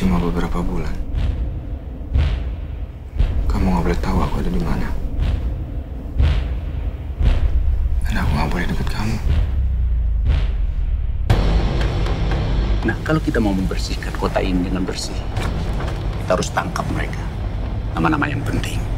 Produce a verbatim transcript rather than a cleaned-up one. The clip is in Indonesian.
cuma beberapa bulan. Kamu nggak boleh tahu aku ada di mana. Dan aku nggak boleh deket kamu. Nah, kalau kita mau membersihkan kota ini dengan bersih, kita harus tangkap mereka. Nama-nama yang penting.